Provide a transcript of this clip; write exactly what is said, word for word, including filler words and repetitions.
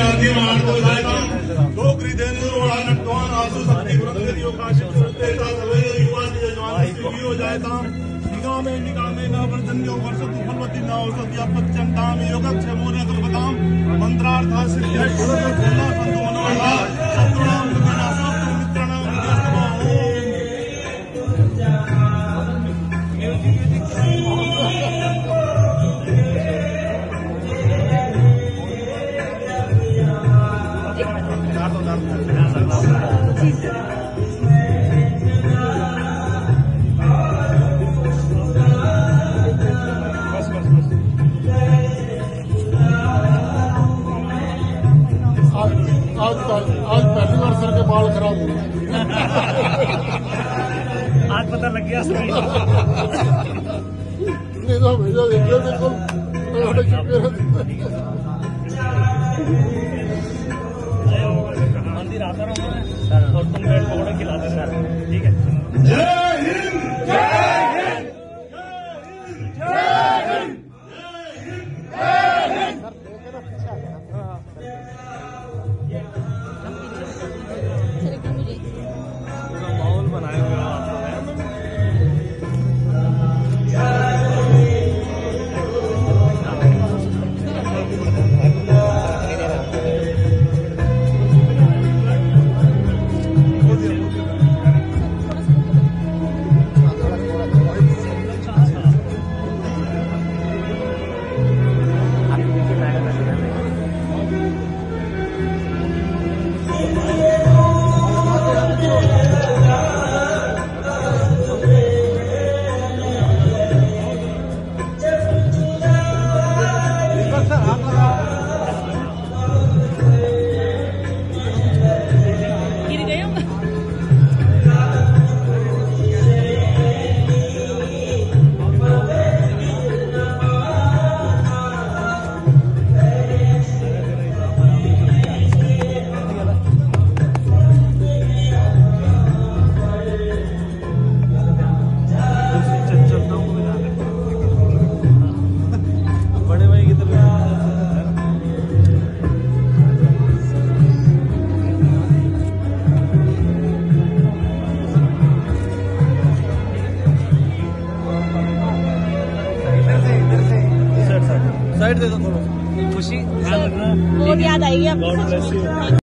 निकामे निकामे न वर्जन्यो वर्षतु फलवती न औषधि अपत्यन्ताम योगक्षेमो न कल्पताम मंत्रार्था सिद्धिः फलदा संतो मनोरथा सत्तुनाम विनाशो मित्राणाम विद्यास्तमः आज आज पहली बार सर के बाल खराब हो गए। आज पता लग गया नहीं तो भैया देखिए बिल्कुल चुपके मंदिर आता रहा और तुम ब्रेड पकौड़े खिलाते सर। ठीक है। जय हिंद जय हिंद जय हिंद माहौल बनाए हुए आप साइड दे दो थोड़ा खुशी बहुत याद आएगी अब।